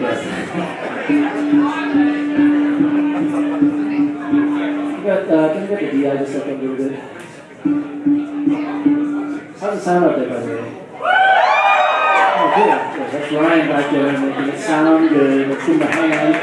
Can you get the DI just up a little bit? How's it sound out there, by the way? Oh, good. That's Ryan back there making it sound good. It's in the hand.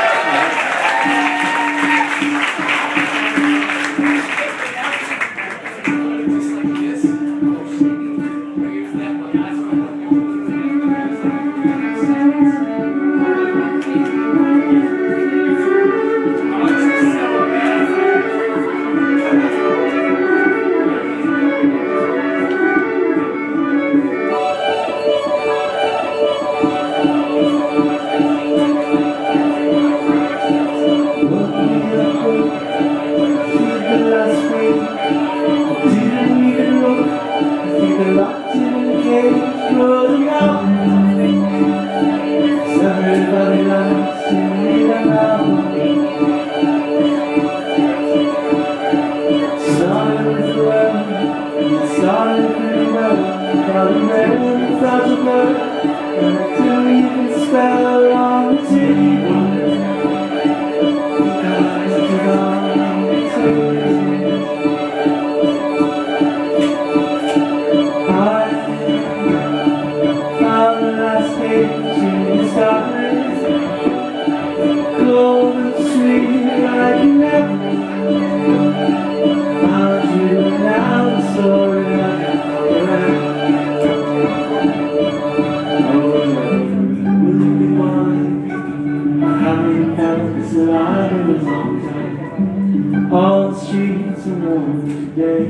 All the streets are warm today.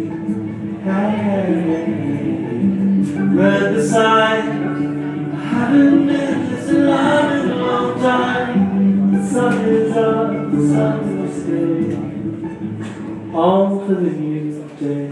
Hey, read the sign. I haven't been this alive in a long time. The sun is up, the sun will stay. All for the new day.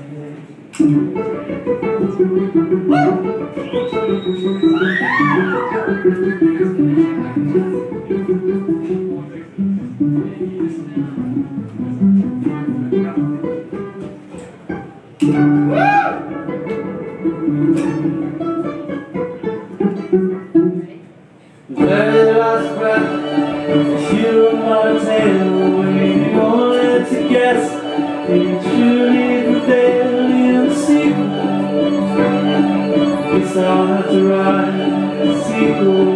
Very last breath, you my tale, we wanted to guess, did you truly prevail in the sequel? Guess I'll have to write a sequel.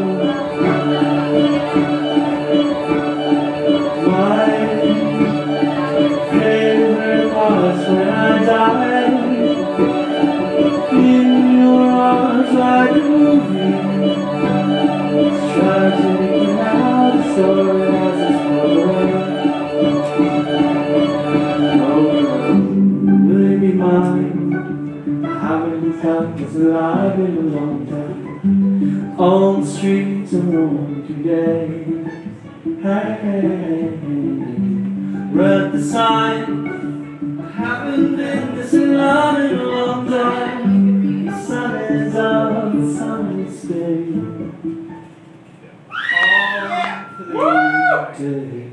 My favorite parts when I die, in your arms like a movie. Try to get out the story as it's flowing. Oh, will it be mine? I haven't felt this alive in a long time. On the streets are warm today. Hey, read the sign. I haven't been this alive in a long time. The sun is up, the sun will stay. All for the day.